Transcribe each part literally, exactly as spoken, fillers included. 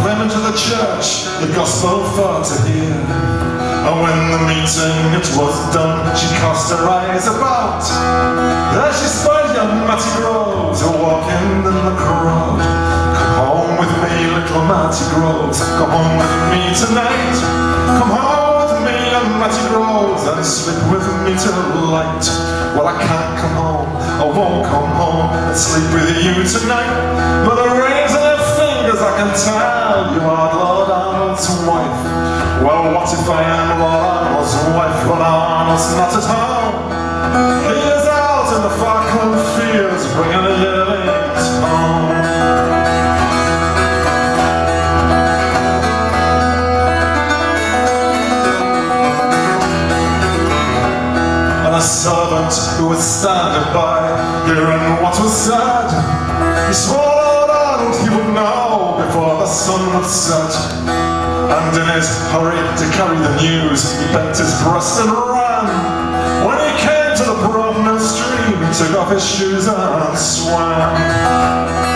proclaim into the church the gospel for to hear. And when the meeting it was done, she cast her eyes about. There she spied young Matty Groves walking in the crowd. Come home with me, little Matty Groves, come home with me tonight. Come home with me, young Matty Groves, and sleep with me till light. Well, I can't come home, I won't come home and sleep with you tonight. But the rings on your fingers, I can tell you are Lord Arnold's wife. Well, what if I am Lord Arnold's wife? Lord Arnold's not at home. He is out in the far cold fields, bringing the yearlings home. And a servant who was standing by, hearing what was said, he swore Lord Arnold he would know before the sun would set. And in his hurry to carry the news, he bent his breast and ran. When he came to the broad mill stream, he took off his shoes and swam.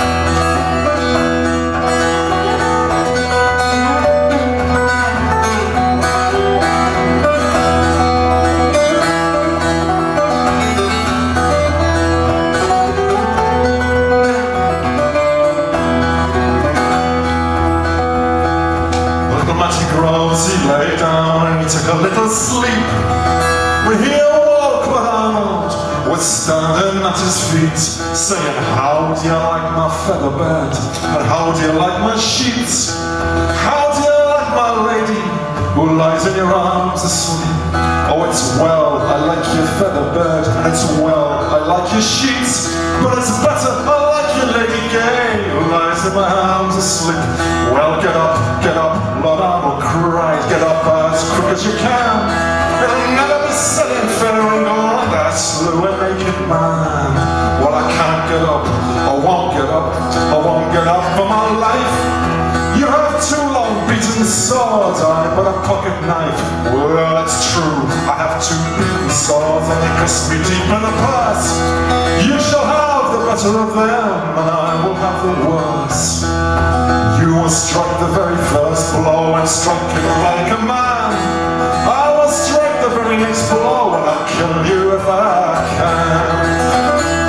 He lay down and he took a little sleep. When he awoke, Lord Arnold was standing at his feet, saying, how do you like my feather bed? And how do you like my sheets? How do you like my lady who lies in your arms asleep? Oh, it's well, I like your feather bed, and it's well, I like your sheets, but it's better, I like your lady gay who lies in my arms asleep. Well, get up, get up, Lord Arnold cried, get up as quick as you can. It'll never be said in fair and gold that I slew a naked man. Well, I can't get up, I won't get up, I won't get up for my life. You have two long beaten swords, I but a pocket knife. Well, it's true, I have two beaten swords, and they kiss me deep in the purse. You shall have the better of them, and I will have the worse. You will strike the very first blow and strike him like a man. I will strike the very next blow and I'll kill you if I can.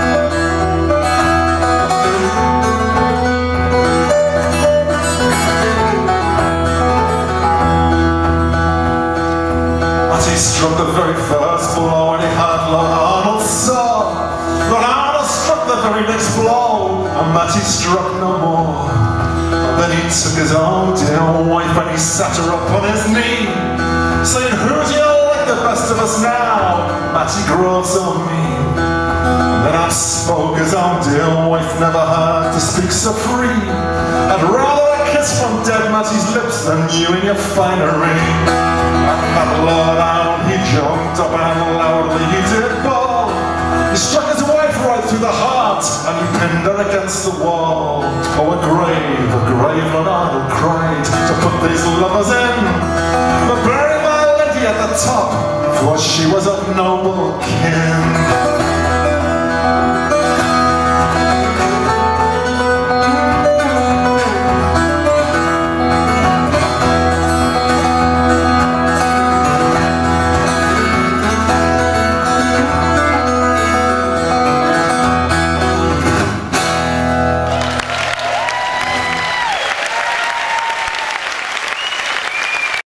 As he struck the very first blow and he had Lord Arnold's sword, Lord Arnold struck the very next blow and Matty struck no more. Then he took his own dear wife and he sat her up on his knee, saying, who do you like the best of us now, Matty Groves or me? And then I spoke his own dear wife, never heard to speak so free. I'd rather a kiss from dead Matty's lips than you in your finery. And that Lord Arnold, he jumped up and loudly he did bawl. He struck his wife right through the heart and he pinned her against the wall. Oh, a grave, a grave, Lord Arnold cried, to put these lovers in. But bury my lady at the top, for she was of noble kin.